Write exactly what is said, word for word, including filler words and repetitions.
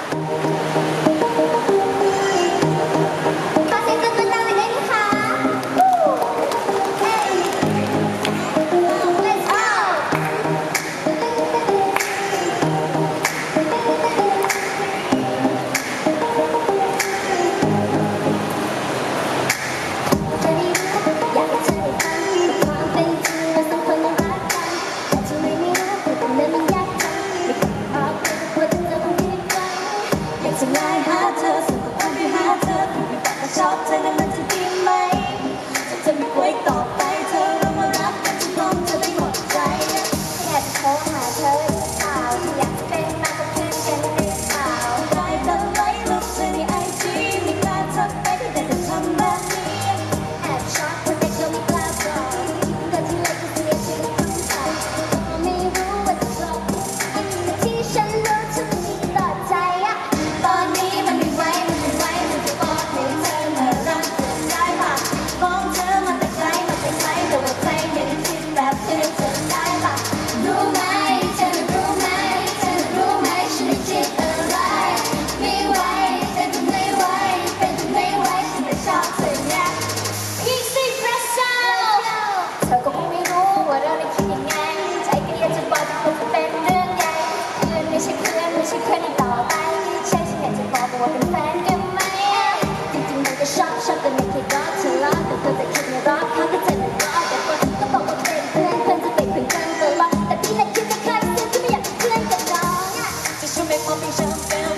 ชอบเธอนั้นมันจะดีไหมจะจะไม่ไว้ต่อไปเธอเรามารักกันจนมองเธอได้หมดใจอยากจะโทรหาเธอหรือเปล่าอยากจะเป็นมากกว่าเพื่อนกันหรือเปล่าได้แต่ไลค์รูปเธอในไอจีไม่กล้าทักไปที่แต่จะทำแบบนี้แอบช็อตคนแต่ก็ไม่กล้าบอกแต่ที่ไรก็เสียชื่อคนไทยก็ไม่รู้ว่าจะจบแต่ที่ฉันรู้เธอมีต่อใจอะตอนนี้มันไม่ไหวมันไม่ไหวมันจะบอกให้เธอมารักเธอได้ปะมองเธอมาแต่ไกลมาแต่ไกลแต่ว่าใจยังคิดแบบเธอเธอได้ปะรู้ไหมเธอรู้ไหมเธอรู้ไหมฉันไม่คิดอะไรไม่ไหวเธอก็ไม่ไหวเป็นก็ไม่ไหวฉันไม่ชอบเธอเนี่ย Easy Presso เธอก็คงไม่รู้ว่าเราได้คิดยังไงใจก็อยากจะบอกแต่คงจะเป็นเรื่องใหญ่เพื่อนไม่ใช่เพื่อนไม่ใช่เพื่อนอีกต่อไปใช่ฉันอยากจะบอกว่าเป็นแฟนกันไหมจริงๆมันก็ชอบชอบแต่ไม่เคยรักเธอรักแต่เธอจะคิดไม่รักเขาก็เธอไม่รักแต่คนก็บอกว่าเป็นเพื่อนเพื่อนจะเป็นเพื่อนกันตลอดแต่พี่น่ะคิดจะฆ่าเธอที่ไม่อยากเป็นเพื่อนกับน้องจะช่วยไม่พอเป็นฉันเป็น